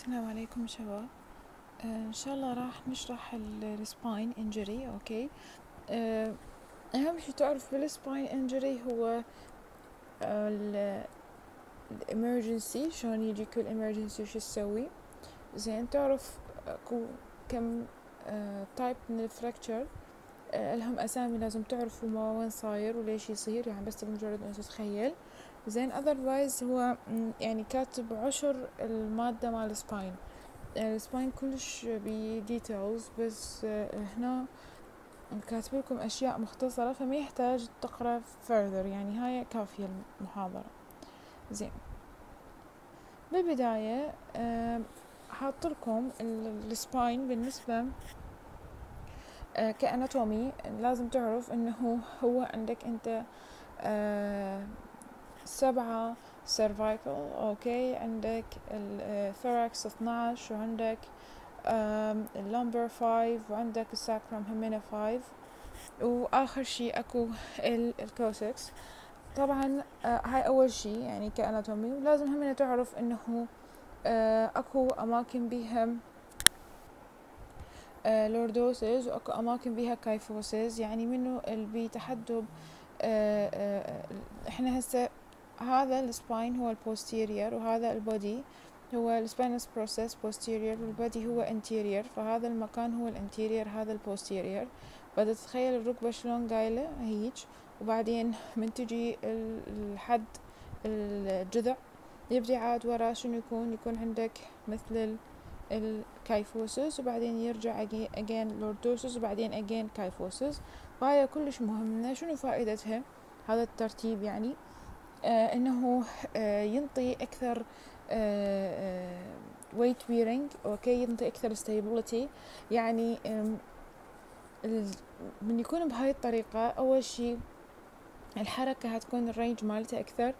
السلام عليكم شباب. ان شاء الله راح نشرح السباين انجري. اوكي. آه اهم شي تعرف بالسباين انجري هو الامرجنسي، شلون يجي كل امرجنسي وش تسوي. زين، تعرف اكو كم تايب من الفراكتشر، لهم اسامي لازم تعرفوا ما وين صاير وليش يصير، يعني بس بمجرد ان تتخيل. زين، otherwise هو يعني كاتب عشر المادة مال السباين. السباين كلش بديتيلز، بس هنا كاتب لكم اشياء مختصرة فما يحتاج تقرا further، يعني هاي كافية المحاضرة. زين، بالبداية حاط لكم السباين بالنسبة كأناتومي. لازم تعرف انه هو عندك انت 7 cervical. اوكي، عندك الثوركس 12، وعندك اللمبر 5، وعندك الساكرم همينة 5، واخر شي اكو الكوسكس. طبعا هاي اول شي يعني كاناتومي. ولازم همينة تعرف انه اكو اماكن بيها لوردوسز، واكو اماكن بيها كايفوسز، يعني منو اللي بيتحدب. احنا هسه هذا السباين هو البوستيرير، وهذا البودي هو السباينس بروسيس بوستيرير، والبودي هو انتيرير، فهذا المكان هو الانتيرير، هذا البوستيرير. بدأ تتخيل الركبة شلون قايلة هيج، وبعدين من تجي الحد الجذع يبدي عاد ورا شنو يكون عندك مثل الكايفوسس، وبعدين يرجع again لوردوسس، وبعدين again كايفوسس. وهاي كلش مهمة. شنو فائدتها هذا الترتيب؟ يعني انه ينطي اكثر weight bearing. اوكي، ينطي اكثر stability. يعني من يكون بهاي الطريقة، اول شي الحركة هتكون الرينج مالتها اكثر.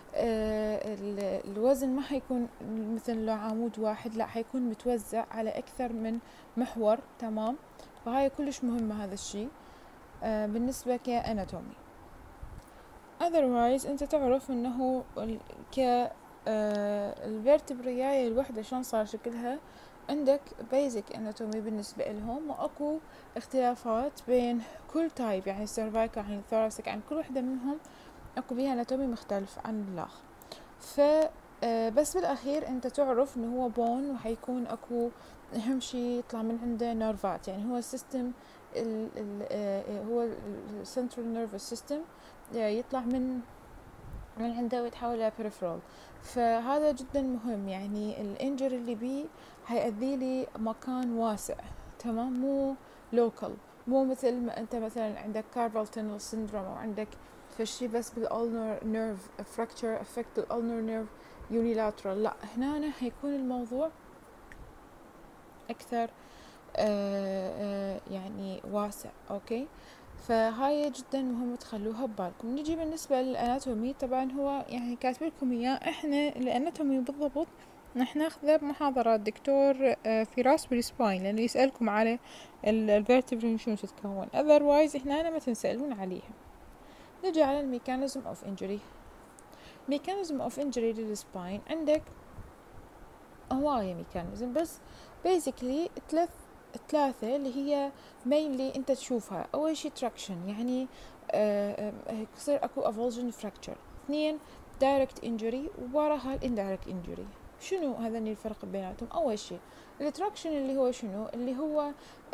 الوزن ما حيكون مثل لو عمود واحد، لا حيكون متوزع على اكثر من محور. تمام، فهاي كلش مهمة هذا الشي بالنسبة كأناتومي. otherwise انت تعرف انه ك الفيرتبرياي الوحدة شلون صار شكلها. عندك basic anatomy بالنسبة لهم، واكو اختلافات بين كل تايب، يعني السيرفايكل عن الثوراسيك، عن كل وحدة منهم اكو بيها اناتومي مختلف عن الاخر. ف بس بالاخير انت تعرف انه هو بون، وحيكون اكو اهم شي يطلع من عنده نيرفات، يعني هو السيستم هو السنترال نيرفس سيستم يطلع من عنده ويتحول الى بريفرال. فهذا جدا مهم، يعني الانجر اللي بيه هيأذي لي مكان واسع. تمام، مو لوكال، مو مثل ما انت مثلا عندك كاربال تنل سيندروم، او عندك فشي بس بالالنر نيرف فراكتشر افكت الالنر نيرف يونيلاترال. لا، هنا هيكون الموضوع اكثر يعني واسع. اوكي، فهاي جدا مهم تخلوها ببالكم. نجي بالنسبة للاناتومي، طبعا هو يعني كاتب لكم اياه. احنا الاناتومي بالضبط راح ناخذه بمحاضرات دكتور فراس بالسباين، لانه يسألكم على الفيرتبري شنو تتكون. otherwise هنا ما تنسألون عليها. نجي على الميكانيزم اوف انجري. ميكانيزم اوف انجري للسباين عندك هواية ميكانيزم، بس basically ثلاثة اللي هي mainly انت تشوفها. اول شي traction، يعني يصير اكو avulsion fracture. اثنين direct injury، ووراها indirect injury. شنو هذا الفرق بيناتهم؟ اول شي التراكشن اللي هو شنو؟ اللي هو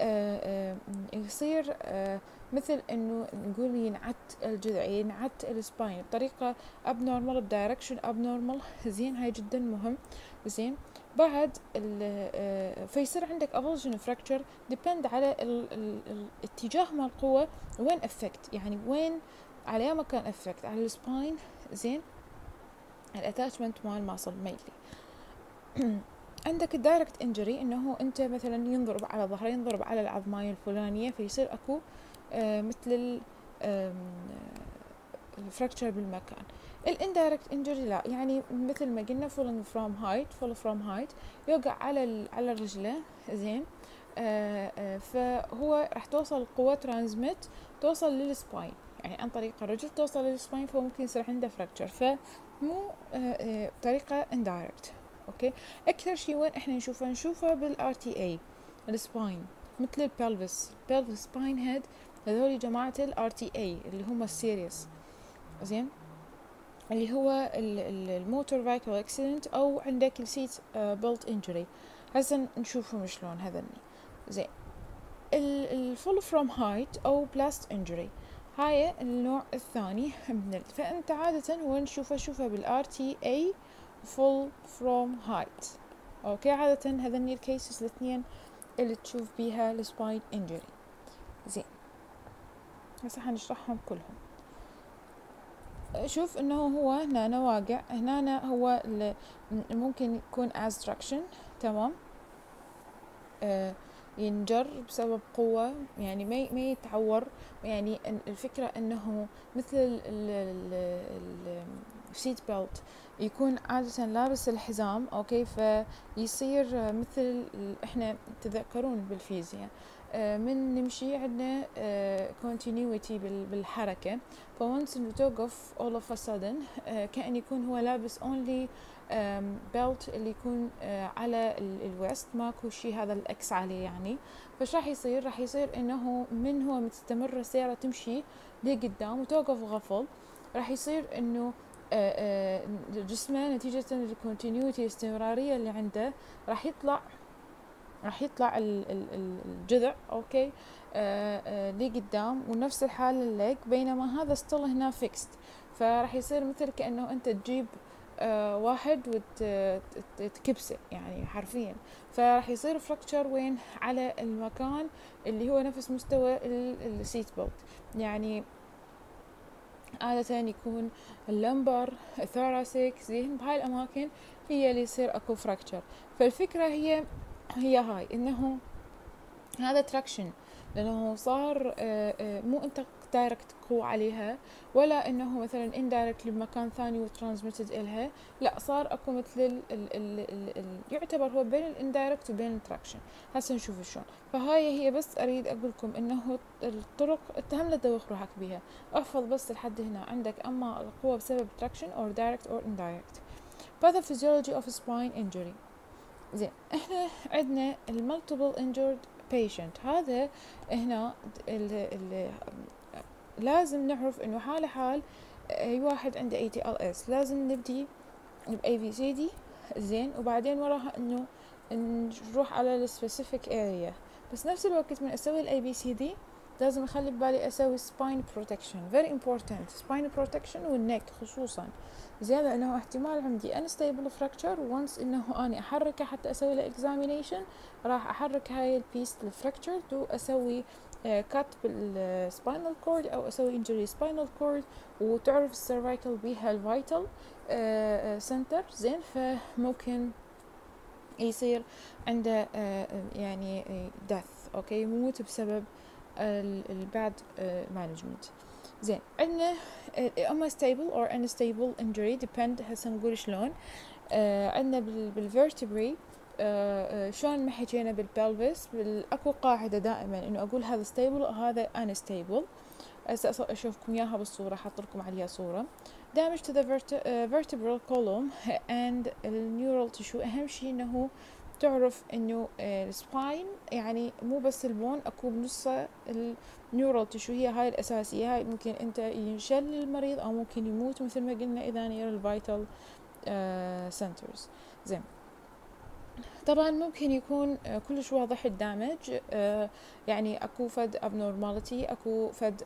يصير مثل انه نقول ينعت الجذع، ينعت السباين بطريقة abnormal، بدايركشن abnormal. زين، هاي جدا مهم. زين، بعد فيصير عندك avulsion fracture depend على الاتجاه مال القوة وين افكت، يعني وين على مكان افكت على السباين. زين، الاتاتشمنت مال ماسل ميلي. عندك الدايركت انجري، انه انت مثلا ينضرب على ظهره، ينضرب على العظماية الفلانية، فيصير اكو مثل الفراكتشر بالمكان. الاندايركت انجري لا، يعني مثل ما قلنا fall from height، يوقع على الرجله. زين، فهو راح توصل القوة ترانزميت، توصل للسباين، يعني عن طريق الرجل توصل للسباين، فممكن يصير عنده فراكتشر. فمو طريقة اندايركت. اوكي. اكثر شيء وين احنا نشوفها بالار تي اي السباين، مثل البلفس سباين هيد، هذول جماعة الار تي اي اللي هم السيريس، زين، اللي هو الموتور فايكل اكسيدنت، او عندك السيت بيلت انجري. هسه نشوفهم شلون هذني. زين، الفول فروم هايت او بلاست انجري، هاي النوع الثاني من فانت عادة وين شوفها بالار تي اي فول فروم هايت. اوكي، عادة هذني الكيسز الاثنين اللي تشوف بيها السباين انجري. زين، هسه حنشرحهم كلهم. شوف انه هو هنا واقع، هنا هو ممكن يكون as تمام، ينجر بسبب قوة، يعني ما يتعور. يعني الفكرة انه مثل السيت بيلت يكون عادة لابس الحزام، اوكي، فيصير مثل احنا تذكرون بالفيزياء من نمشي عندنا continuity بالحركة، فونس انه توقف all of a sudden كأن يكون هو لابس only بيلت اللي يكون على الويست، ماكو شي هذا الاكس عليه يعني. فش راح يصير انه من هو مستمر السيارة تمشي لقدام وتوقف غفل، راح يصير انه جسمه نتيجة الكونتينيوتي الاستمرارية اللي عنده راح يطلع الجذع، اوكي، لقدام، ونفس الحال الليج، بينما هذا ستيل هنا فيكست. فراح يصير مثل كأنه انت تجيب واحد وتكبسه يعني حرفيا. فراح يصير فراكتشر وين؟ على المكان اللي هو نفس مستوى السيت بيلت، يعني عادة يكون اللمبر الثوراسيك، زين، بهاي الأماكن هي اللي يصير أكو فراكتشر. فالفكرة هي هاي، إنه هذا تراكشن، لأنه صار مو أنت دايركت قوة عليها، ولا إنه مثلا اندايركت بمكان ثاني وترانسميتد إلها، لا، صار أكو مثل ال يعتبر هو بين الاندايركت وبين التراكشن. هسه نشوف شلون. فهاي هي بس أريد أقول لكم إنه الطرق اتهم لا تدوخ روحك بيها، احفظ بس لحد هنا عندك أما القوة بسبب تراكشن or direct or indirect. Pathophysiology of spine injury. زين، احنا عندنا المالتيبل injured patient، هذا هنا لازم نعرف انه حال اي واحد عنده ATLS لازم نبدي ب ABCD، زين، وبعدين وراها انه نروح على السبيسيفيك اريا. بس نفس الوقت من اسوي الاي ABCD لازم اخلي ببالي اسوي spine protection very important spine protection والنك خصوصا، زين، لانه احتمال عندي unstable fracture once انه اني احركه حتى اسوي له examination، راح احرك هاي البيس الفراكتشر واسوي كات بالسباينال كورد او اسوي انجري سباينال كورد، وتعرف السيرفايكل بيها الفايتال سنتر، زين، فممكن يصير عنده يعني death، اوكي، يموت بسبب الباد مانجمنت. زين، عندنا اما stable or unstable injury depend، هسه نقول شلون. عندنا بالفيرتبري شلون ما حكينا بالبلفس، اكو قاعده دائما انه اقول هذا stable وهذا unstable. هسه اشوفكم اياها بالصوره، حاط لكم عليها صوره. damage to the vertebral column and neural tissue. اهم شيء انه تعرف انه السباين يعني مو بس البون، اكو بنصه النيورال تشو، هي هاي الاساسيه. هاي ممكن انت ينشل المريض او ممكن يموت مثل ما قلنا اذا نير الفيتال سنترز. زين، طبعا ممكن يكون كلش واضح الدامج، يعني اكو فد abnormality، اكو فد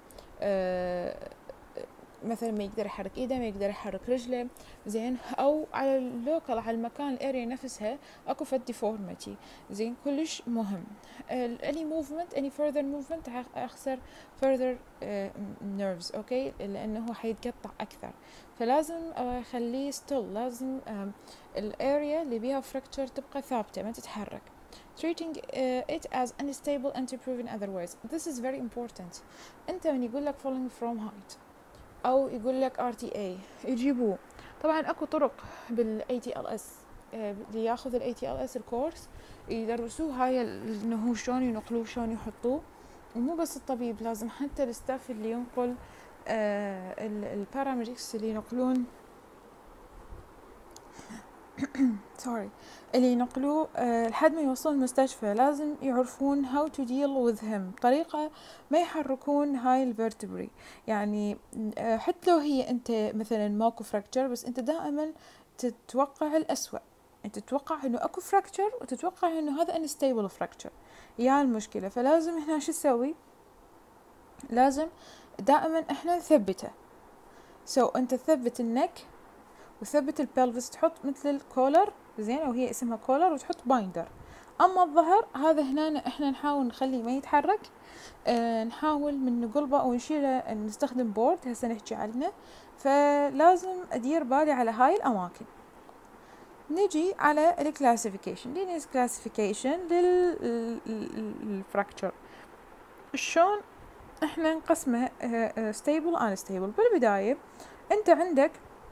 مثلا ما يقدر يحرك ايده، ما يقدر يحرك رجله، زين، او على اللوكال على المكان الاريا نفسها اكو فد ديفورميتي، زين، كلش مهم. any movement any further movement راح اخسر further nerves، اوكي، لانه حيتقطع اكثر. فلازم اخليه still، لازم الاريا اللي بيها fracture تبقى ثابته ما تتحرك. treating it as unstable until proven otherwise. This is very important. انت من يقول لك falling from height او يقول لك RTA يجيبوه. طبعا اكو طرق بالATLS، اللي ياخذ الATLS الكورس يدرسوه هاي انه شلون ينقلوه شلون يحطوه. ومو بس الطبيب، لازم حتى الستاف اللي ينقل الباراميديكس اللي ينقلون سوري، اللي ينقلوه لحد ما يوصلون المستشفى لازم يعرفون how to deal with him بطريقة ما يحركون هاي الفرتبري. يعني حتى لو هي انت مثلا ماكو فراكتشر، بس انت دائما تتوقع الأسوأ، انت تتوقع انه اكو فراكتشر وتتوقع انه هذا unstable fracture، يا المشكلة. فلازم احنا شو نسوي؟ لازم دائما احنا نثبته. انت تثبت النك وثبت البلفس، تحط مثل الكولر زين، او هي اسمها كولر، وتحط بايندر. اما الظهر هذا هنا احنا نحاول نخليه ما يتحرك، نحاول من نقلبه او نشيله، نستخدم بورد هسه نحكي عنه. فلازم ادير بالي على هاي الاماكن. نجي على الكلاسيفيكيشن، لينيس كلاسيفيكيشن للفراكتشر. شلون احنا نقسمه ستيبل ان ستيبل؟ بالبداية انت عندك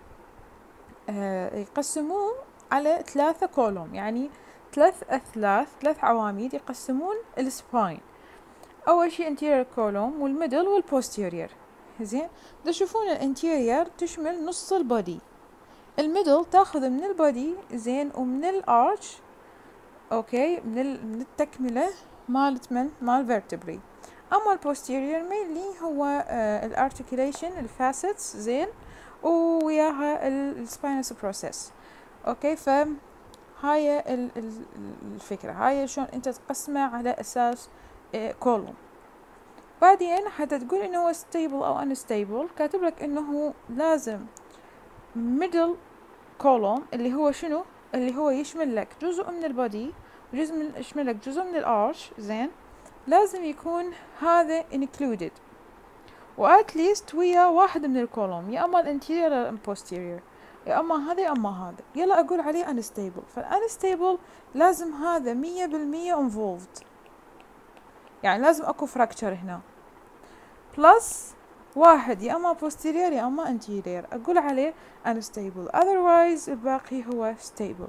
يقسموه على 3 كولوم، يعني 3 عواميد يقسمون السباين. اول شيء anterior column والميدل والبوستيريور. زين، تشوفون الانتيريور تشمل نص البودي، الميدل تاخذ من البودي زين ومن الارش، اوكي، من التكمله مالت مال فيرتبري. اما البوستيريور مينلي هو الارتكيوليشن الفاسيتس زين وياها السباينس بروسيس. اوكي، فهاي الفكره، هاي شلون انت تقسمه على اساس كولوم. بعدين حتى تقول انه هو ستيبل او انستيبل، كاتب لك انه هو لازم ميدل كولوم اللي هو شنو؟ اللي هو يشمل لك جزء من البودي يشمل لك جزء من الارش زين، لازم يكون هذا included وات ليست ويا واحد من الكولوم، يا اما الانتيريور يا البوستيريور، يا اما هذا يا اما هذا. يلا اقول عليه unstable. فالانستيبل لازم هذا 100% involved، يعني لازم اكو فراكتشر هنا بلس واحد يا اما posterior يا اما anterior، اقول عليه unstable. otherwise الباقي هو stable.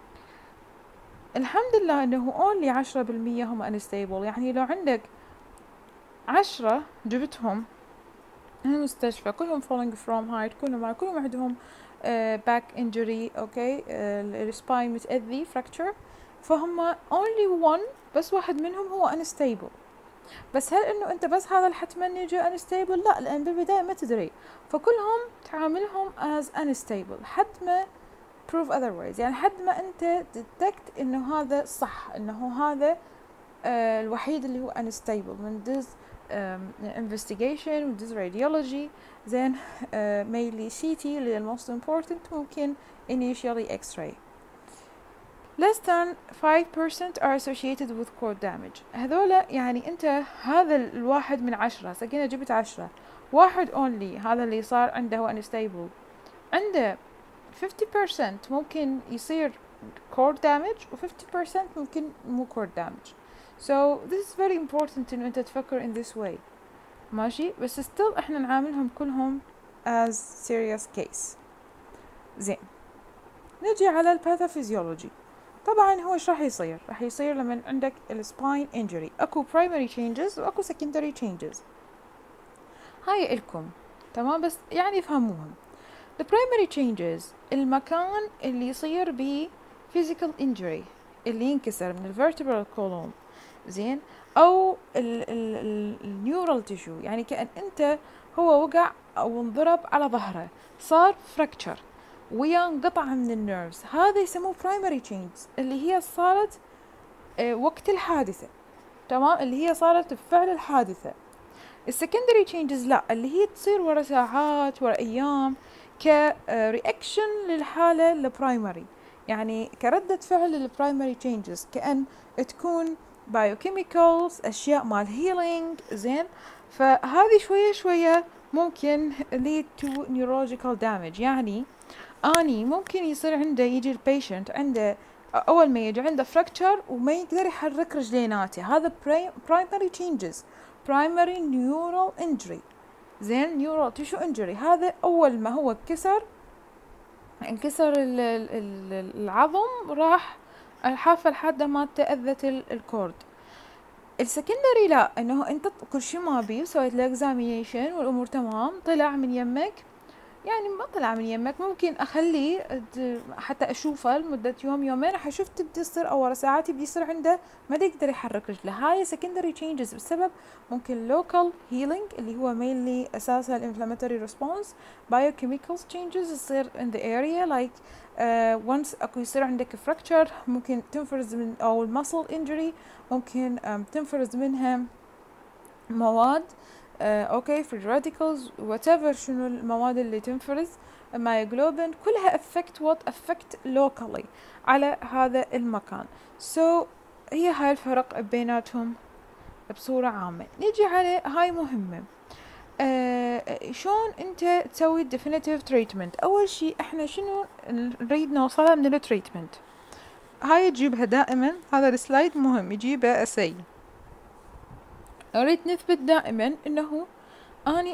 الحمد لله انه only 10% هم unstable، يعني لو عندك 10 جبتهم المستشفى كلهم falling from height، كلهم عندهم back injury، اوكي، السباين متأذي fracture، فهم only one، بس واحد منهم هو unstable. بس هل انه انت بس هذا الحتما يجي unstable؟ لا، لان بالبداية ما تدري، فكلهم تعاملهم as unstable حد ما prove otherwise، يعني حد ما انت detect انه هذا صح، انه هذا الوحيد اللي هو unstable من this investigation و this radiology زين. mainly CT اللي most important، ممكن initially x-ray. less than 5% are associated with core damage. هذولا يعني انت هذا الواحد من 10، سكينة جبت 10، واحد only هذا اللي صار عنده هو unstable، عنده 50% ممكن يصير core damage و 50% ممكن مو core damage. so this is very important انه انت تفكر in this way، ماشي؟ بس still احنا نعاملهم كلهم as serious case. زين، نجي على الباثوفيزيولوجي. طبعا هو ايش راح يصير؟ راح يصير لما عندك السباين انجري اكو primary changes واكو secondary changes. هاي الكم تمام، بس يعني افهموهم. the primary changes المكان اللي يصير به physical injury، اللي ينكسر من الvertebral column زين، او النيورال تيشو، يعني كأن انت هو وقع او انضرب على ظهره، صار fracture ويا انقطع من النيرفز، هذا يسموه primary changes اللي هي صارت وقت الحادثة، تمام، اللي هي صارت بفعل الحادثة. السكندري changes لا، اللي هي تصير ورا ساعات ورا ايام كرياكشن للحالة البرايمري، يعني كردة فعل للبرايمري changes، كأن تكون biochemicals، اشياء مال healing زين. فهذه شوية شوية ممكن lead to neurological damage، يعني اني ممكن يصير عنده، يجي البيشنت عنده اول ما يجي عنده فراكتشر وما يقدر يحرك رجليناته، هذا primary changes، primary neural injury زين، neural tissue injury. هذا اول ما هو انكسر العظم، راح الحافة الحادة ما تأذت الكورد. السكندري لا، انه انت كل شيء ما بي وسويت له examination والامور تمام، طلع من يمك يعني ما طلع من يمك، ممكن اخليه حتى اشوفه لمدة يوم يومين، راح اشوف تبدي تصير او ورا ساعات يبدي يصير عنده ما يقدر يحرك رجله. هاي secondary changes بسبب ممكن local healing اللي هو mainly اساسا inflammatory response. biochemicals changes يصير in the area like once اكو يصير عندك fracture ممكن تنفرز من او muscle injury ممكن تنفرز منها مواد اوكي free radicals whatever شنو المواد اللي تنفرز مايوجلوبين كلها affect locally على هذا المكان. هي هاي الفرق بيناتهم بصورة عامة. نيجي على هاي مهمة، شلون انت تسوي definitive treatment. اول شي احنا شنو نريد نوصله من التريتمنت؟ هاي تجيبها دائما، هذا السلايد مهم يجيبه اسي. اريد نثبت دائما انه اني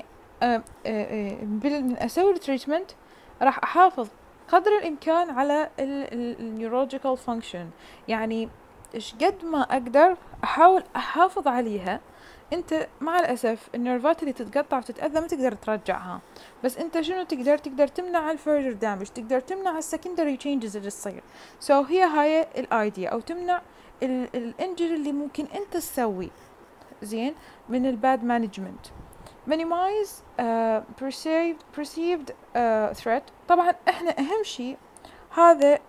اسوي التريتمنت راح احافظ قدر الامكان على النيورولوجيكال فانكشن، يعني ايش قد ما اقدر احاول احافظ عليها. انت مع الاسف النيرفات اللي تتقطع وتتاذى ما تقدر ترجعها، بس انت شنو تقدر تمنع الفيرجر دامج، تقدر تمنع السكندري تشينجز اللي تصير. هي هاي الايديا، او تمنع الانجري اللي ممكن انت تسوي زين من الباد مانجمنت. minimize perceived threat. طبعا احنا اهم شيء هذا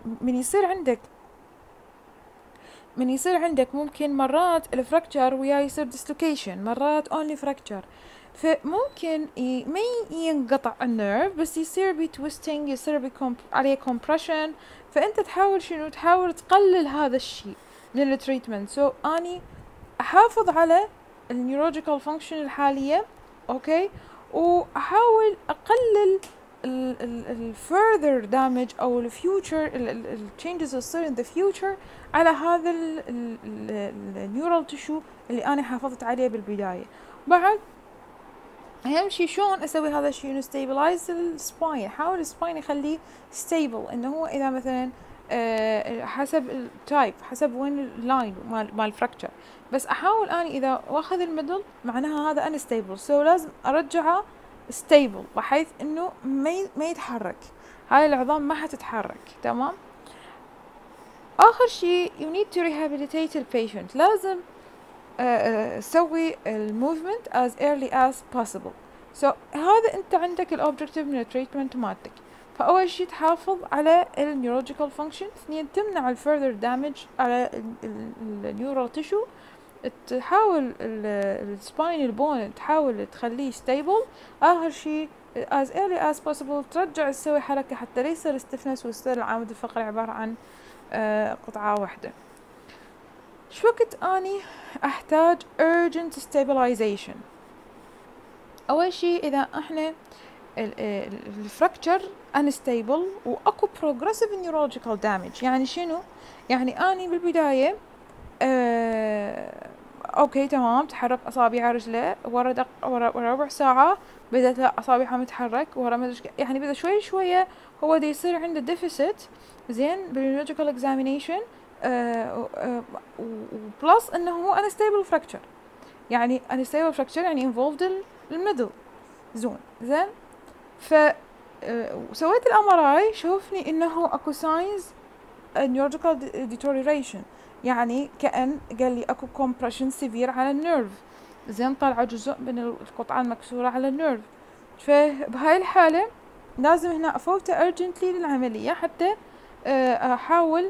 من يصير عندك ممكن مرات الفراكتشر وياه يصير ديسلوكيشن، مرات اونلي فراكتشر، فممكن ما ينقطع النيرف بس يصير بتويستنج، يصير عليه كومبريشن، فانت تحاول تقلل هذا الشيء من التريتمنت. اني احافظ على النيورولوجيكال فانكشن الحالية اوكي، واحاول اقلل الفurther damage او الفيوتشر التشينجز اللي تصير in the future على هذا النيورال تشو اللي انا حافظت عليه بالبداية. بعد اهم شيء شلون اسوي هذا الشيء، نستيبلايز السباين، حاول السباين يخليه ستيبل، انه هو اذا مثلا حسب التايب، حسب وين اللاين مال الفراكتشر، بس احاول اني اذا واخذ الميدل معناها هذا انستيبل، لازم ارجعه ستيبل بحيث انه ما يتحرك، هاي العظام ما حتتحرك. تمام. اخر شيء you need to rehabilitate the patient، لازم سوي الموفمنت as early as possible. هذا انت عندك الاوبجكتيف من التريتمنت مالتك. فاول شيء تحافظ على النيورولوجيكال فانكشن، اثنين تمنع الفيرذر دامج على النيورال تيشو، تحاول السباين البون تحاول تخليه ستيبل. اخر شيء as early as possible ترجع تسوي حركة حتى لا يصير استفنس ويصير العمود الفقري عبارة عن قطعة واحدة. شو وقت اني احتاج urgent stabilization؟ اول شيء اذا احنا الفراكتشر unstable واكو progressive neurological damage، يعني شنو؟ يعني اني بالبداية اوكي تمام تحرك اصابع رجله، ورا ربع ساعة بدأت اصابعها متحرك، ورا ما يعني بدأ شوي شوية هو دا يصير عنده ديفيسيت زين بالنيورولوجيكال اكزامينيشن، وبلس انه هو unstable fracture، يعني unstable fracture يعني involved الميدل زون زين. سويت الامراي شوفني انه اكو ساينز neurological deterioration، يعني كأن قال لي اكو compression severe على النيرف زين، طلع جزء من القطعة المكسورة على النيرف. فبهاي الحالة لازم هنا افوته urgently للعملية حتى احاول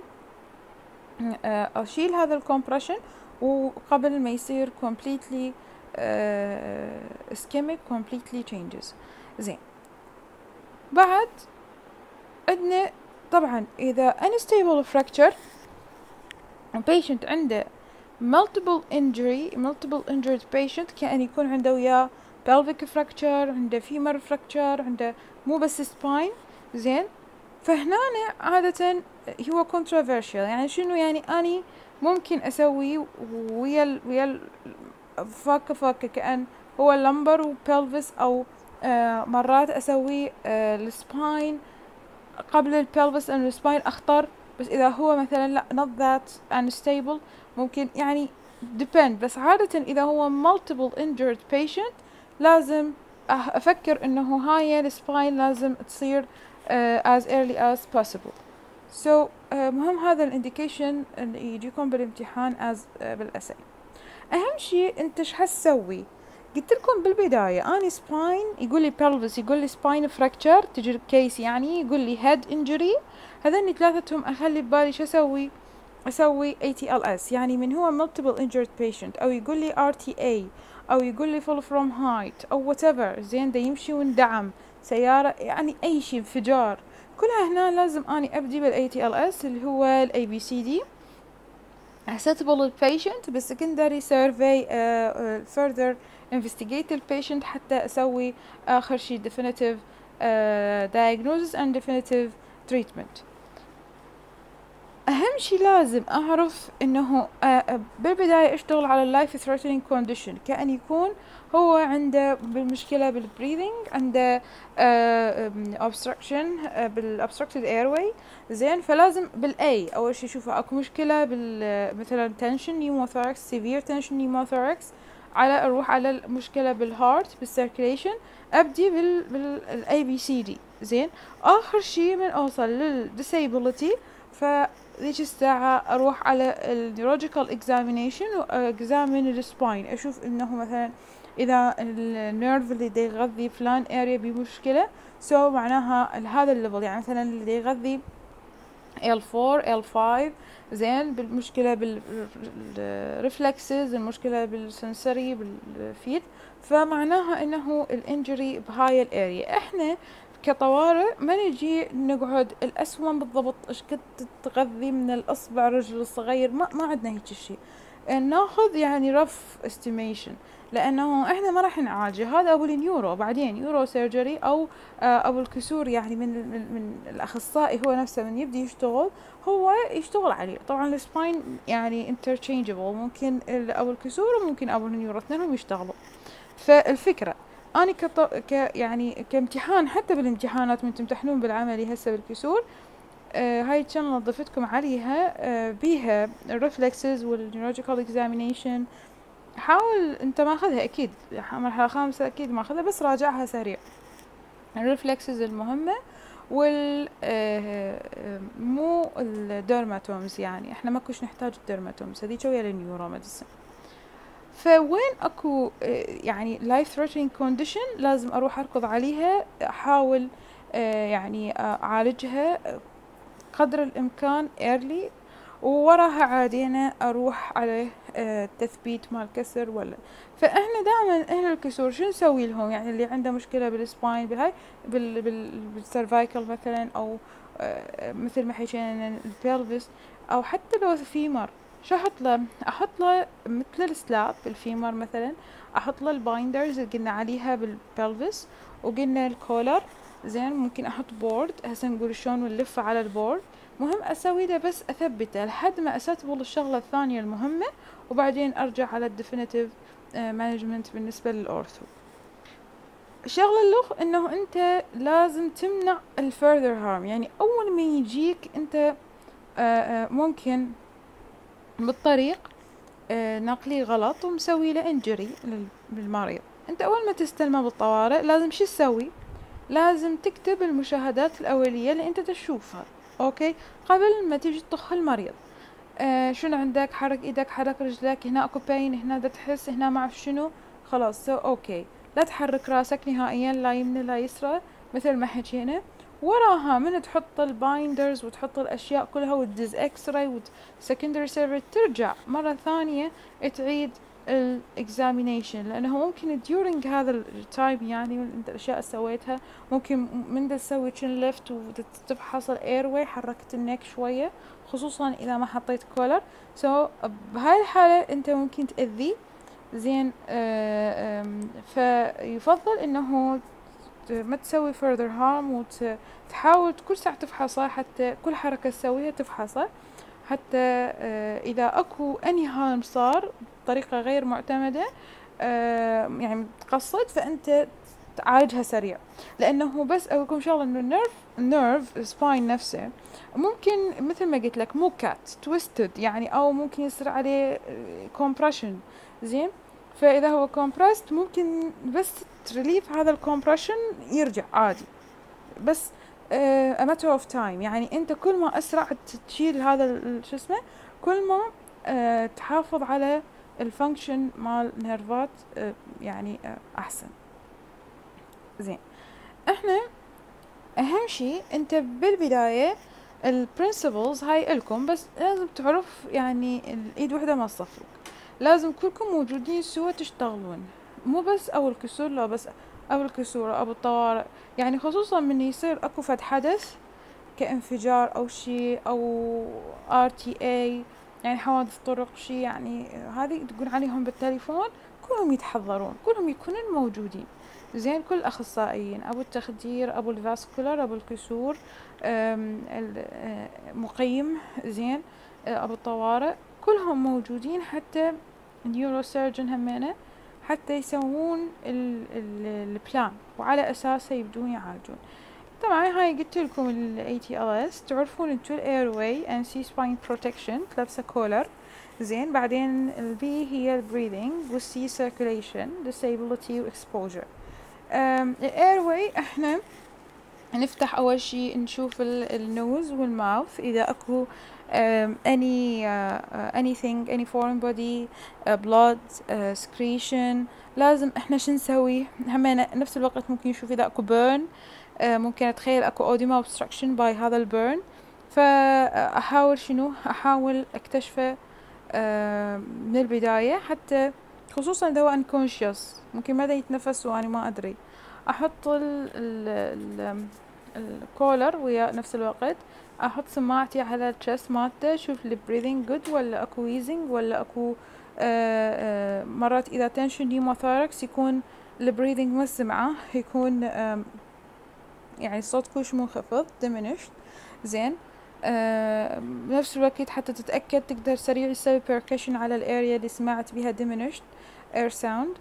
اشيل هذا الكومبريشن وقبل ما يصير completely ischemic completely changes. زين بعد عندنا طبعا اذا unstable fracture patient عنده multiple injured patient، كأن يكون عنده وياه pelvic fracture، عنده femur fracture، عنده مو بس spine زين. فهنا عادة هو controversial، يعني شنو؟ يعني اني ممكن اسوي ويا فاكة كأن هو lumbar وبلفس، او مرات اسوي السباين قبل البلفس لان السباين اخطر، بس اذا هو مثلا لا not that unstable ممكن يعني depend، بس عادة اذا هو multiple injured patient لازم افكر انه هاي السباين لازم تصير as early as possible. so مهم هذا الانديكيشن اللي يجيكم بالامتحان as بالاساي. اهم شيء انت ش حتسوي؟ قلت لكم بالبداية اني سباين يقول لي pelvis، يقول لي spine fracture، تجي كيس يعني يقول لي head injury، هذني ثلاثتهم اخلي ببالي شو اسوي ATLS، يعني من هو multiple injured patient، او يقول لي RTA، او يقول لي fall from height او whatever، زين دا يمشي وندعم سيارة، يعني اي شيء انفجار، كلها هنا لازم اني ابدي بالATLS اللي هو الABCD accessible patient بالsecondary survey further investigate patient حتى اسوي اخر شي definitive diagnosis and definitive treatment. اهم شي لازم اعرف انه بالبداية اشتغل على life threatening condition، كأن يكون هو عنده بالمشكلة بالبريذنج، عنده obstruction بالobstructed airway، زين، فلازم بالاي اول شي اشوفه اكو مشكلة مثلا tension pneumothorax severe tension pneumothorax، على اروح على المشكلة بالهارت بالcirculation، ابدي بالاي بي سي دي، زين. اخر شي من اوصل للديسابيلتي ذيك الساعة اروح على النيورولوجيكال اكزامينيشن واكزامين السباين، اشوف انه مثلا اذا النيرف اللي دا يغذي فلان اريا بمشكلة، سو معناها هذا الليفل، يعني مثلا اللي دا يغذي L4 L5، زين، بالمشكلة بالرفلكسز، المشكلة بالسنسري بالفيد، فمعناها انه الانجري بهاي الاريا. احنا كطوارئ ما نجي نقعد الاسوم بالضبط ايش قد تغذي من الاصبع رجل الصغير، ما عندنا هيك شيء، ناخذ يعني رف استيميشن، لانه احنا ما راح نعالجه، هذا ابو النيورو بعدين يورو سيرجري او ابو الكسور، يعني من الاخصائي هو نفسه من يبدي يشتغل هو يشتغل عليه. طبعا السباين يعني interchangeable، ممكن ابو الكسور وممكن ابو النيورو اثنينهم يشتغلوا. فالفكرة أنا يعني كامتحان، حتى بالامتحانات من تمتحنون بالعملي هسه بالكسور، هاي الشانل ضفتكم عليها بيها الرفلكسز والنيورولوجيكال اكزامينيشن، حاول انت ماخذها اكيد مرحلة خامسة اكيد ماخذها، بس راجعها سريع. الرفلكسز المهمة وال مو الديرماتومز، يعني احنا ماكوش نحتاج الديرماتومز، هذيك ويا النيورو ميديسن. فوين اكو يعني life threatening condition لازم اروح اركض عليها، احاول يعني اعالجها قدر الامكان early، ووراها عادي انا اروح على تثبيت مال كسر ولا. فاحنا دائما اهل الكسور شو نسوي لهم؟ يعني اللي عنده مشكله بالسباين بالهاي بالسيرفايكل مثلا، او مثل ما حكينا البيلفس، او حتى لو فيمر، شو احط له؟ احط له مثل السلاب بالفيمر مثلا، احط له البايندرز اللي قلنا عليها بالبلفس، وقلنا الكولر، زين. ممكن احط بورد، هسه نقول شلون نلفه على البورد، مهم اسوي له بس اثبته لحد ما استبل الشغله الثانيه المهمه، وبعدين ارجع على الديفينيتيف مانجمنت بالنسبه للاورثو. الشغله اللغ انه انت لازم تمنع الفيرذر هارم، يعني اول ما يجيك انت ممكن بالطريق نقلي غلط ومسوي له انجري للمريض، انت اول ما تستلمه بالطوارئ لازم شو تسوي؟ لازم تكتب المشاهدات الاوليه اللي انت تشوفها، اوكي، قبل ما تيجي تطخ المريض. شنو عندك؟ حرك ايدك، حرك رجلك، هنا اكو باين، هنا دا تحس، هنا ما اعرف شنو، خلاص اوكي. لا تحرك راسك نهائيا، لا يمنى لا يسرى، مثل ما حكينا. وراها من تحط البايندرز وتحط الاشياء كلها وتدز اكس راي وسكندري سيرفي، ترجع مرة ثانية تعيد الاكزامينيشن، لانه ممكن during هذا التايم يعني انت الاشياء سويتها، ممكن من تسوي تشن ليفت وتفحص الاير واي، حركت النك شوية، خصوصا اذا ما حطيت كولر، بهاي الحالة انت ممكن تأذي، زين. فيفضل انه ما تسوي further harm، وتحاول كل ساعة تفحصه، حتى كل حركة تسويها تفحصه، حتى اذا اكو اني harm صار بطريقة غير معتمدة يعني تقصد، فانت تعالجها سريع. لانه بس اقول لكم شغله، انه النيرف سباين نفسه ممكن مثل ما قلت لك مو كات تويستد، يعني او ممكن يصير عليه كومبريشن، زين. فاذا هو compressed ممكن بس تريليف هذا الكompression يرجع عادي، بس a matter of time. يعني انت كل ما اسرع تشيل هذا شو اسمه، كل ما تحافظ على الفانكشن مال النيرفات يعني احسن. زين، احنا اهم شيء انت بالبداية البرنسبلز هاي الكم، بس لازم تعرف يعني الايد وحدة ما تصفق، لازم كلكم موجودين سوا تشتغلون، مو بس او الكسور، لا بس او الكسور او الطوارئ. يعني خصوصا من يصير اكو فد حدث كانفجار او شيء او RTA، يعني حوادث طرق شيء، يعني هذه تقول عليهم بالتليفون كلهم يتحضرون، كلهم يكونون موجودين. زين، كل الاخصائيين، ابو التخدير، ابو الفاسكولار، ابو الكسور، مقيم، زين، ابو الطوارئ، كلهم موجودين، حتى نيورو سيرجن همينه، حتى يسوون البلان وعلى اساسه يبدون يعالجون. طبعا هاي قلت لكم ال ATLS تعرفون انتو ال airway and C spine protection تلبسه كولر. زين، بعدين ال B هي ال breathing، وال C circulation disability و exposure. ال airway احنا نفتح اول شي نشوف النوز والماوث اذا اكو anything any foreign body blood secretion. لازم احنا شو نسوي همين نفس الوقت ممكن نشوف اذا اكو burn، ممكن اتخيل اكو edema obstruction by هذا البرن، فاحاول شنو، احاول اكتشفه من البداية، حتى خصوصا اذا هو unconscious ممكن ما يتنفس وانا ما ادري، احط الكولر ويا نفس الوقت احط سماعتي على الشست مالته، اشوف البريذنج جود ولا اكو ويزنج ولا اكو مرات اذا تنشن نيموثوركس يكون البريذنج ما سمعه، يكون يعني الصوت كلش منخفض diminished. زين، بنفس الوقت حتى تتأكد تقدر سريع تسوي percussion على الاريا اللي سمعت بها diminished air sound.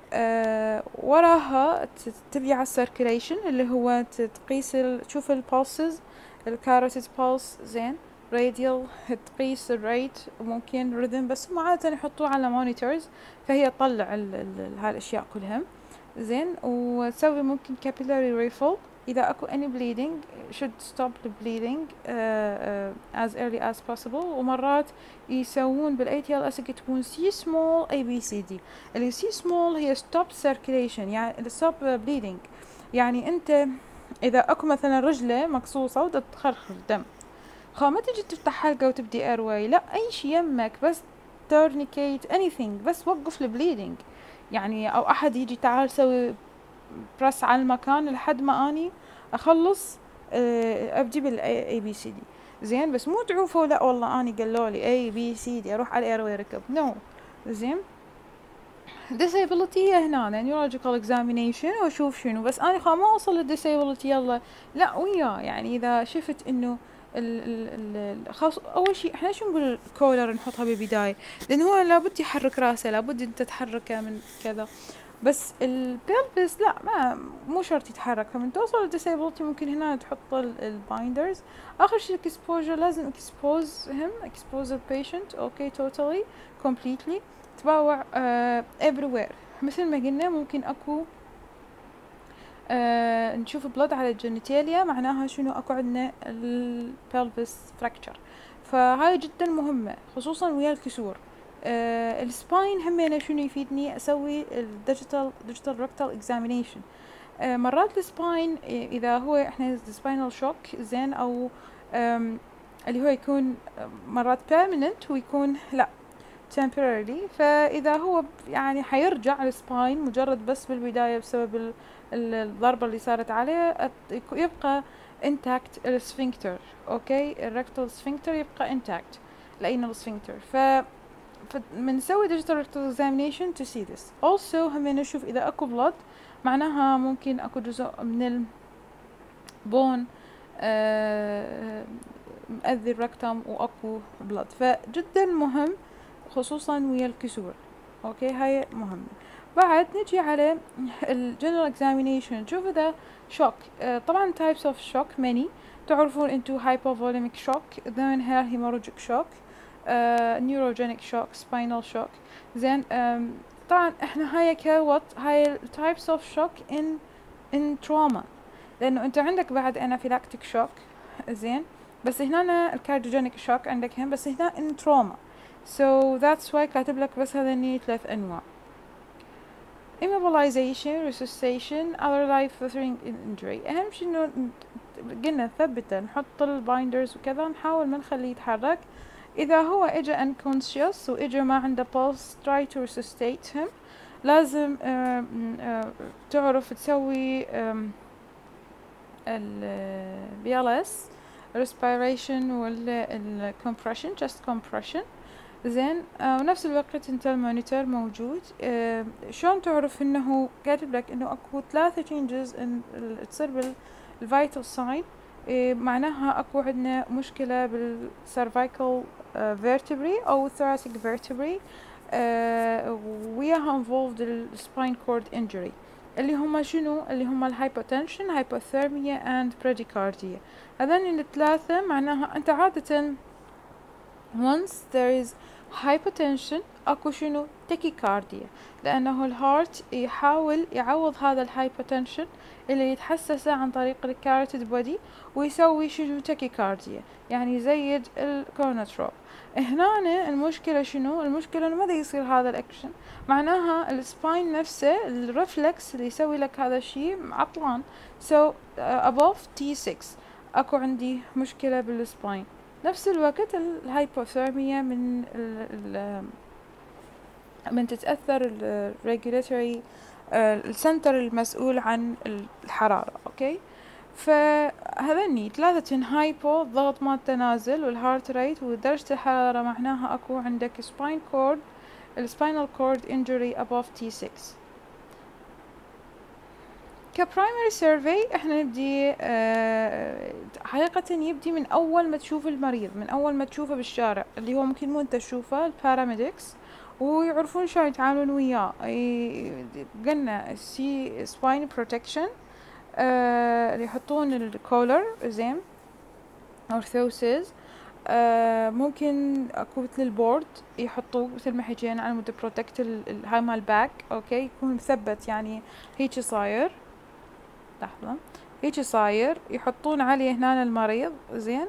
وراها تبي على السيركيليشن اللي هو تقيس تشوف البولسز، الكاروتيد بولس، زين، راديال تقيس الريت، وممكن ريذم، بس هم عادة يحطوه على مونيتورز فهي تطلع هالاشياء كلها. زين، وتسوي ممكن capillary refill إذا أكو any bleeding should stop the bleeding as early as possible. ومرات يسوون بال ATLS يكتبون C small ABCD. اللي C small هي stop circulation، يعني stop bleeding، يعني أنت إذا أكو مثلا رجله مقصوصة وتخرخر دم، ما تجي تفتح حلقة وتبدي airway، لا، أي شي يمك بس tourniquet anything، بس وقف البليدنج. يعني أو أحد يجي تعال سوي برس على المكان لحد ما اني اخلص ابدي بالاي بي سي دي. زين، بس مو تعوفوا لا والله اني قالوا لي اي بي سي دي اروح على الايروي ركب، نو. زين، disability هنا neurological examination واشوف شنو، بس انا ما اوصل للديسابيلتي يلا لا وياه. يعني اذا شفت انه خاص اول شيء احنا شو نقول الكولر نحطها بالبدايه، لان هو لابد يحرك راسه، لابد انت تحركه من كذا، بس البيلبس لا، ما مو شرط يتحرك. فمن توصل للديسابيلتي ممكن هنا تحط البايندرز. اخر شيء الاكسبوجر، لازم expose the patient okay totally completely، تباوع everywhere. مثل ما قلنا ممكن اكو نشوف بلود على الجينيتاليا، معناها شنو اكو عندنا البلفس فراكتشر، فهاي جدا مهمة خصوصا ويا الكسور. السباين همينه شنو يفيدني، اسوي الديجيتال ركتال اكزامينيشن. مرات السباين اذا هو احنا سباينال شوك، زين، او اللي هو يكون مرات permanent ويكون لا temporarily، فاذا هو يعني حيرجع السباين مجرد بس بالبداية بسبب الضربة اللي صارت عليه، يبقى intact السفنكتر، اوكي، الركتال سفنكتر يبقى intact، الانال سفنكتر. فمنسوي digital rectal examination to see this. also هم نشوف اذا اكو blood، معناها ممكن اكو جزء من البون مأذي الركتم واكو blood، فجدا مهم خصوصا ويا الكسور. اوكي، هاي مهمة. بعد نجي على الجنرال examination، نشوف اذا shock. طبعا types of shock many، تعرفون انتو hypovolemic shock، then hemorrhagic shock، neurogenic shock، spinal shock. زين، طبعا احنا هاي كوت هاي types of shock in trauma، لانه انت عندك بعد anaphylactic shock زين، بس هنا الكارديوجينيك شوك عندك هم، بس هنا in trauma. so that's why كاتب لك بس هذني 3 انواع: immobilization, resuscitation, other life threatening injury. اهم شي انه قلنا نثبته، نحط البايندرز وكذا، نحاول ما نخليه يتحرك. اذا هو اجى unconscious واجى ما عنده pulse try to resuscitate him. لازم تعرف تسوي ال BLS respiration وال compression chest compression زين. ونفس الوقت انت المونيتور موجود. شلون تعرف انه كاتب لك انه اكو 3 changes تصير بالفيتال ساين؟ معناها اكو عندنا مشكلة بالسيرفايكال vertebrae او thoracic vertebrae وياها involved السباين كورد injury، اللي هما شنو؟ اللي هما الهايبوتنشن، هايبوثيرميا and bradycardia. هذين الثلاثة معناها انت عادة once there is hypotension اكو شنو؟ tachycardia، لانه الهارت يحاول يعوض هذا الهايبوتنشن اللي يتحسسه عن طريق الكاروتيد بودي ويسوي شنو؟ tachycardia، يعني يزيد الكورنتروب. هنا المشكلة شنو؟ المشكلة انه ماذا يصير هذا الاكشن؟ معناها السباين نفسه الرفلكس اللي يسوي لك هذا الشيء عطلان. so above T6 اكو عندي مشكلة بالسباين. نفس الوقت الهايبوثيرميا من تتأثر الريجوليتوري السنتر المسؤول عن الحرارة. اوكي، فهذني 3 هايبو ضغط ما تنازل والهارت ريت ودرجة الحرارة، معناها اكو عندك سباين كورد السباينال كورد injury above T6. كبرايمري سيرفي احنا نبدي حقيقة يبدي من اول ما تشوف المريض، من اول ما تشوفه بالشارع، اللي هو ممكن مو انت تشوفه، الباراميدكس، ويعرفون شلون يتعاملون وياه. قلنا سي سباين بروتكشن، اللي يحطون الكولر زين اورثوسيس. ممكن اكو مثل البورد يحطوه مثل ما حكينا على مود بروتكت هاي مال باك. اوكي، يكون مثبت يعني هيك صاير، لحظة، هيك صاير، يحطون عليه هنا المريض زين،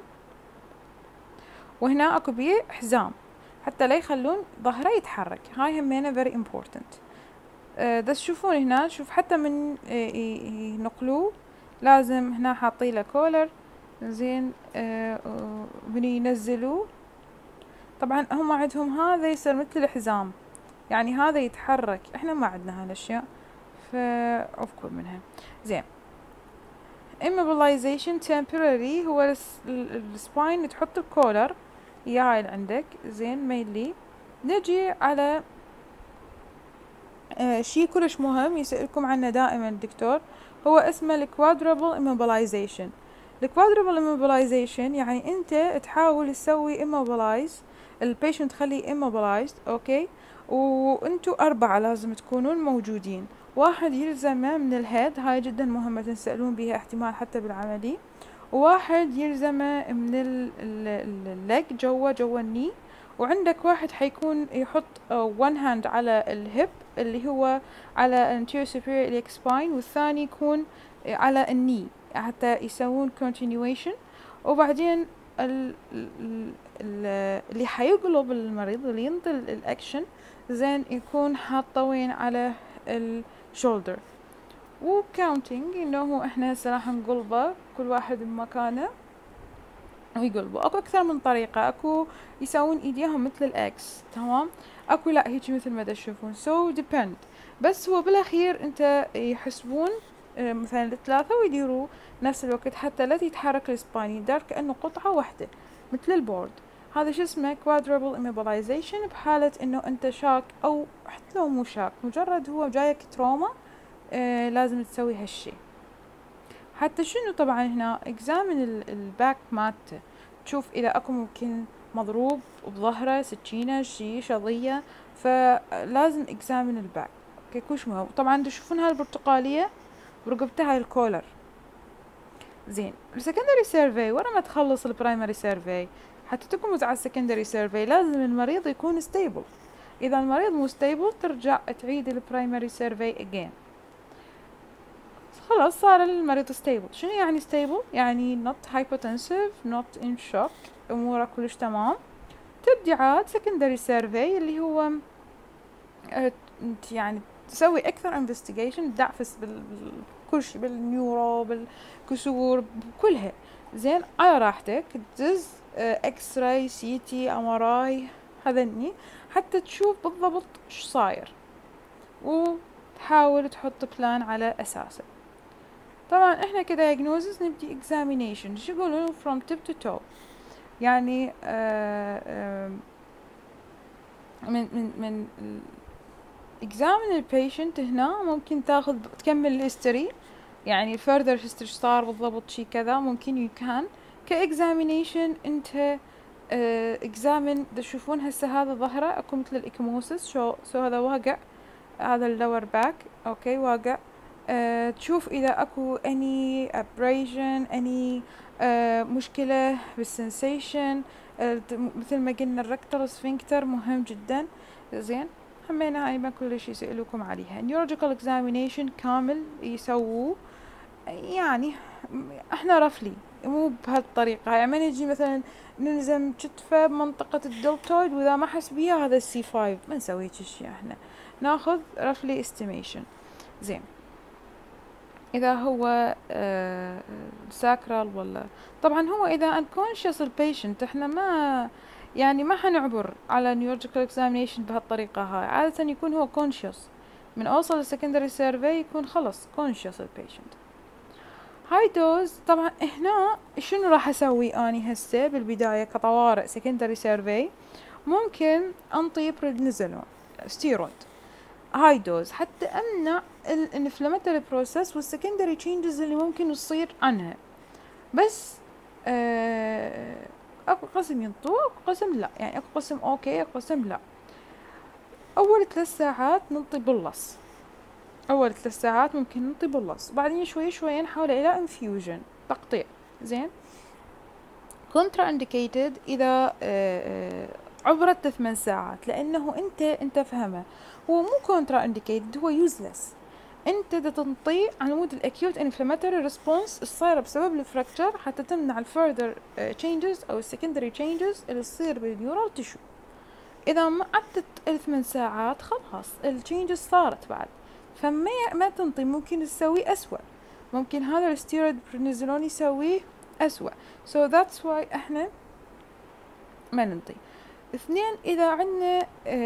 وهنا اكو بيه حزام حتى لا يخلون ظهره يتحرك. هاي همينة very important. بس تشوفون هنا، شوف حتى من ينقلوه لازم هنا حاطيله كولر زين. من ينزلوه طبعا هم عندهم هذا يصير مثل الحزام، يعني هذا يتحرك، احنا ما عندنا هالاشياء فعفكوا منها زين. immobilization temporary هو السباين تحط الكولر اياها اللي عندك زين ميلي. نجي على شي كلش مهم يسألكم عنه دائما الدكتور، هو اسمه الكوادربل immobilization. الكوادربل immobilization يعني انت تحاول تسوي immobilize البيشنت، تخليه immobilized. اوكي، وانتوا 4 لازم تكونون موجودين، واحد يلزمه من الهيد، هاي جدا مهمة تسألون بها احتمال حتى بالعملي، وواحد يلزمه من الليج جوا الني، وعندك واحد حيكون يحط one hand على الهب اللي هو على anterior superior iliac spine، والثاني يكون على الني حتى يسوون continuation. وبعدين اللي حيقلب المريض اللي ينطي الاكشن زين يكون حاطه وين على الشولدر. وكاونتينج انه احنا هسه راح نقلبه كل واحد بمكانه ويقلبوا. اكو اكثر من طريقة، اكو يسوون ايديهم مثل الاكس، تمام، اكو لا هيك مثل ما تشوفون. so depend، بس هو بالاخير انت يحسبون مثلا 3 ويديروا نفس الوقت حتى لا يتحرك السباين، يدار كأنه قطعة واحدة مثل البورد. هذا شو اسمه quadruple immobilization بحالة انه انت شاك، او حتى لو مو شاك، مجرد هو جايك تروما لازم تسوي هالشي. حتى شنو طبعا هنا examine الباك مالته، تشوف اذا اكو ممكن مضروب بظهره سكينة شي شظية، فلازم examine الباك. اوكي كوش مهم. طبعا تشوفون هاي البرتقالية برقبتها هاي الكولر زين. السكندري سيرفي ورا ما تخلص البرايمري سيرفي، حتى تكون على السكندري سيرفي لازم المريض يكون ستيبل، اذا المريض مو ستيبل ترجع تعيد البرايمري سيرفي again. خلاص صار المريض ستيبل. شنو يعني ستيبل؟ يعني not hypotensive not in shock، اموره كلش تمام. تبدي عاد secondary survey اللي هو يعني تسوي اكثر انفستيجيشن، تدعفس بكل شيء، بالنيورو بالكسور بكلها، زين على راحتك. تدز اكس راي سي تي ام ار اي هذني حتى تشوف بالضبط ايش صاير، وتحاول تحط بلان على اساسه. طبعا احنا كدايجنوزس نبدي examination. شو يقولون from tip to toe، يعني من examine البيشنت هنا ممكن تكمل الهيستوري، يعني further history صار بالضبط شي كذا، ممكن you can كاكزامينيشن انت examine تشوفون هسه هذا ظهره اكو مثل الاكموسس، شو هذا واقع، هذا اللور باك اوكي واقع. تشوف اذا اكو any abrasion any مشكلة بالسنسيشن، مثل ما قلنا الركتال سفنكتر مهم جدا، زين. همينة هاي ما كل شي يسألوكم عليها. neurological examination كامل يسووه، يعني احنا رفلي مو بهالطريقة، يعني ما نجي مثلا نلزم كتفه بمنطقة الدلتويد واذا ما حس بيها هذا السي 5، ما نسوي هالشي، احنا ناخذ رفلي استيميشن، زين. اذا هو ساكرال ولا، طبعا هو اذا unconscious البيشنت احنا ما يعني ما حنعبر على neurological examination بهالطريقة هاي، عادة يكون هو conscious، من اوصل السكندري سيرفي يكون خلص conscious البيشنت. هاي دوز طبعا هنا شنو راح اسوي اني هسه بالبداية كطوارئ سكندري سيرفي؟ ممكن انطي بريدنيزولون ستيرويد هاي دوز حتى امنع الانفلاماتوري بروسس والسكندري تشينجز اللي ممكن تصير عنها. بس اكو قسم ينطوه اكو قسم لا، يعني اكو قسم اوكي اكو قسم لا. اول 3 ساعات ننطي بلص، اول 3 ساعات ممكن ننطي بلص، بعدين شوي شوي نحول الى انفيوجن تقطيع، زين. كونترا انديكيتد اذا عبرت 8 ساعات، لانه انت فهمه هو مو كونترا انديكيتد، هو يوزلس. انت دا تنطيه على مود الاكيوت انفلاماتوري ريسبونس الصايره بسبب الفراكتشر، حتى تمنع الفيرذر تشينجز او السكندري تشينجز اللي تصير بالنيورال تيشو. اذا ما عدت 8 ساعات خلاص التشينجز صارت بعد، فما ما تنطي، ممكن تسوي اسوأ، ممكن هذا الستيرويد برينيزولون يسويه اسوأ. so that's why احنا ما ننطي. 2 اذا عندنا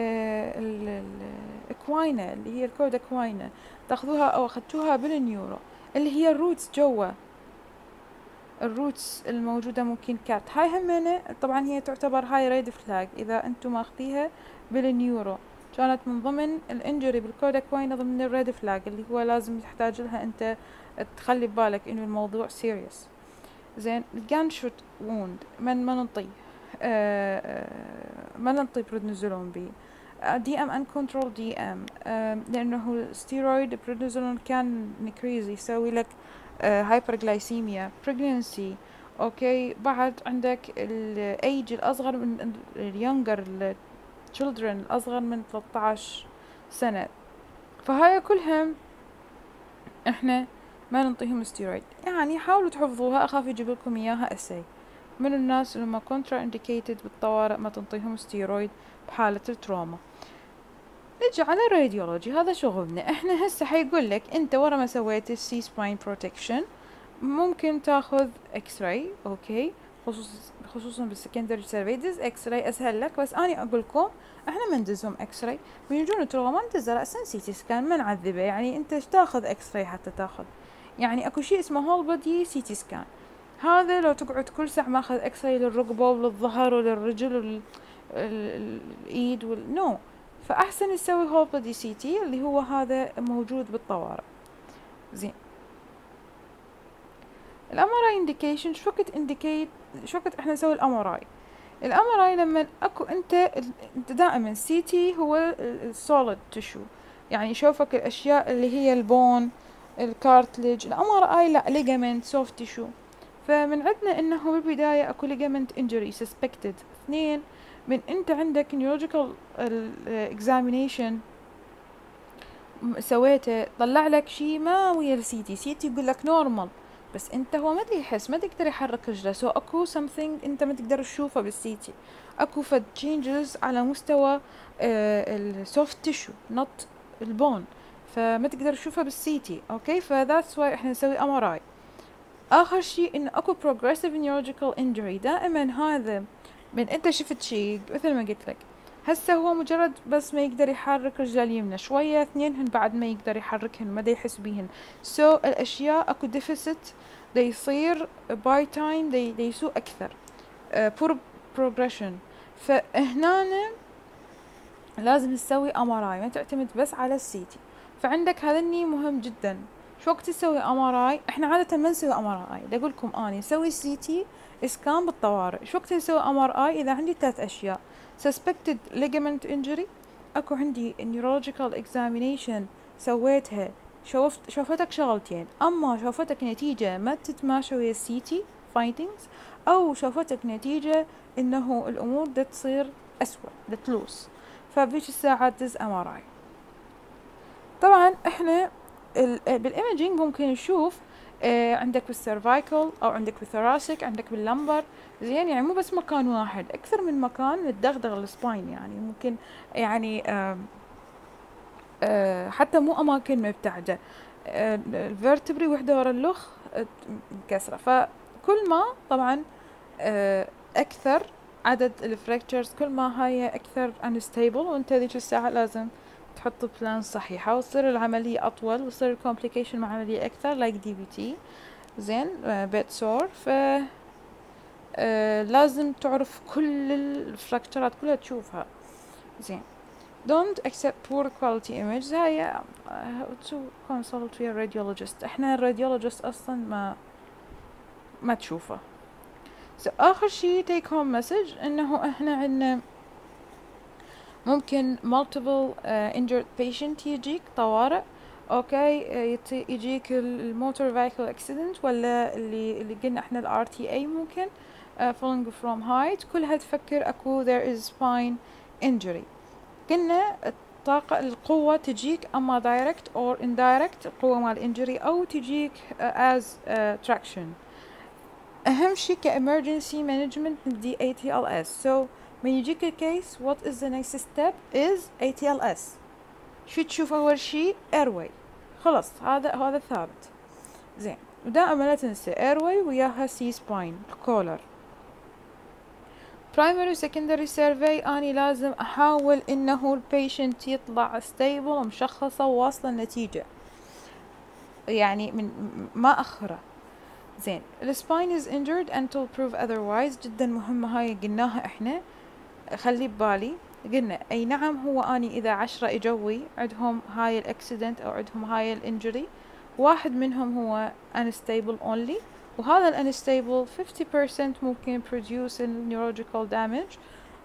الاكواينا اللي هي الكود اكواينا تاخذوها او اخذتوها بالنيورو اللي هي الروتس جوا، الروتس الموجودة ممكن كات، هاي همينة طبعا هي تعتبر هاي ريد فلاج اذا انتم ماخذيها بالنيورو، كانت من ضمن الانجري بالكود اكواينا ضمن الريد فلاج اللي هو لازم تحتاج لها انت تخلي ببالك انه الموضوع سيريس، زين. الجان شوت ووند ما ننطيه، ما ننطي بريدنيزولون بي دي ام ان كنترول دي ام، لانه ستيرويد بريدنيزولون كان نكريز يسوي لك هايبرغلايسيميا بريجننسي، اوكي. بعد عندك الايج الاصغر من اليونجر children الاصغر من 13 سنة، فهاي كلها احنا ما ننطيهم ستيرويد. يعني حاولوا تحفظوها، اخاف يجيب لكم اياها اسي من الناس اللي ما كونترا انديكيتد بالطوارئ ما تنطيهم ستيرويد بحالة التروما. نجي على الراديولوجي، هذا شغلنا احنا هسه. حيقول لك انت ورا ما سويت السي سباين بروتكشن ممكن تاخذ اكس راي، اوكي، خصوصا بالسكندري سيرفيدز اكس راي اسهل لك، بس اني اقول لكم احنا ما ندزهم اكس راي، بيجون تروما ندز راسا سي تي سكان ما نعذبه، يعني انت ايش تاخذ اكس راي حتى تاخذ، يعني اكو شيء اسمه هول بودي سي تي سكان، هذا لو تقعد كل ساعة ماخذ اكس راي للركبة وللظهر وللرجل والايد نو، فاحسن تسوي هول بودي سي تي اللي هو هذا موجود بالطوارئ، زين. الام ار اي انديكيشن شو وقت انديكيت، شو وقت احنا نسوي الام ار اي؟ الام ار اي لما اكو انت دائما سي تي هو السوليد تشو، يعني يشوفك الاشياء اللي هي البون الكارتلج، الام ار اي لا ليجامنت سوفت تشو، فمن عندنا انه بالبداية اكو ليجامنت انجري سسبكتد. 2 من انت عندك neurological examination سويته، طلع لك شيء ما ويا السي تي يقول لك نورمال، بس انت هو ما ادري يحس، ما تقدر يحرك رجله، سو اكو something انت ما تقدر تشوفه بالسي تي، اكو فد changes على مستوى السوفت تيشو نوت البون، فما تقدر تشوفها بالسي تي. اوكي، فذاتس واي احنا نسوي ام ار اي. اخر شيء انه اكو progressive neurological injury، دائما هذا من انت شفت شيء مثل ما قلت لك، هسه هو مجرد بس ما يقدر يحرك رجله اليمنى شوية اثنينهن بعد ما يقدر يحركهن، ما دا يحس بيهن، الاشياء اكو ديفيسيت دا يصير باي تايم دا يسوء اكثر، بور بروجريشن. فهنا لازم نسوي ام ار اي، ما تعتمد بس على السي تي. فعندك هذني مهم جدا. شو وقت تسوي ام ار اي؟ احنا عاده ما نسوي ام ار اي، دا اقول لكم اني نسوي سي تي اسكان بالطوارئ. شو وقت نسوي ام ار اي؟ اذا عندي 3 اشياء: suspected ligament injury، اكو عندي neurological examination سويتها شوفتك شغلتين، اما شوفتك نتيجة ما تتماشى ويا السي تي findings، او شوفتك نتيجة انه الامور دا تصير اسوأ، دا تلوس، فبيش الساعات دز ام ار اي. طبعا احنا بالايمجينج ممكن نشوف عندك بالسيرفايكل او عندك بالثوراسيك، عندك باللمبر، زين، يعني مو بس مكان واحد، اكثر من مكان للدغدغه السباين، يعني ممكن يعني حتى مو اماكن مبتعده، الفيرتبري وحده ورا اللخ مكسره. فكل ما طبعا اكثر عدد الفراكتشرز كل ما هاي اكثر unstable، وانت ذيك الساعه لازم تحط بلان صحيحه، وتصير العمليه اطول، وتصير الكومبليكيشن مع عمليه اكثر لايك دي بي تي، زين، بيت سور. ف لازم تعرف كل الفراكتشرات كلها تشوفها، زين. don't accept poor quality images، هاي to consult with a radiologist. احنا الراديولوجيست اصلا ما تشوفه. so اخر شي take home message انه احنا عندنا ممكن multiple injured patient يجيك طوارئ، اوكي، يجيك الموتور فيكل اكسيدنت، ولا اللي قلنا احنا الار تي اي ممكن falling from height، كلها تفكر اكو there is spine injury. قلنا القوة تجيك اما direct or indirect، القوة مال injury، او تجيك as traction. اهم شي كemergency management ندي ATLS. so من يجيك الكيس what is the next step is ATLS. شو تشوف اول شي؟ airway، خلص هذا ثابت، زين. ودائما لا تنسى airway وياها C spine collar. primary secondary survey اني لازم احاول انه البيشنت يطلع stable ومشخصة وواصلة النتيجة، يعني من ما اخره، زين. السباين is injured until prove otherwise، جدا مهمة هاي قلناها احنا، خلي ببالي. قلنا اي نعم، هو اني اذا 10 اجوي عندهم هاي الاكسيدنت او عندهم هاي الانجري، واحد منهم هو unstable only، وهذا الانستيبل 50% ممكن produce neurological damage،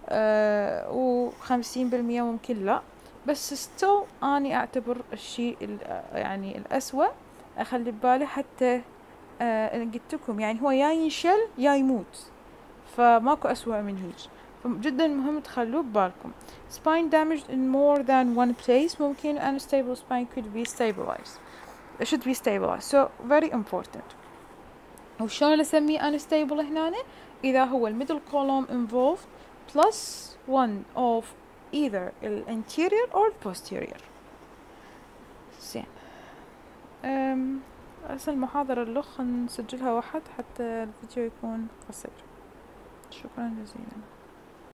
و50% ممكن لا، بس still اني اعتبر الشيء يعني الاسوأ اخلي ببالي، حتى قلت لكم يعني هو يا ينشل يا يموت، فماكو اسوأ من هيك. فجدا مهم تخلوه ببالكم. spine damaged in more than one place، ممكن unstable spine could be stabilized، should be stabilized، so very important. وشلون اسميه unstable هنا؟ اذا هو middle column involved plus one of either anterior or posterior. زين، هسه المحاضرة اللخ نسجلها واحد حتى الفيديو يكون قصير. شكرا جزيلا.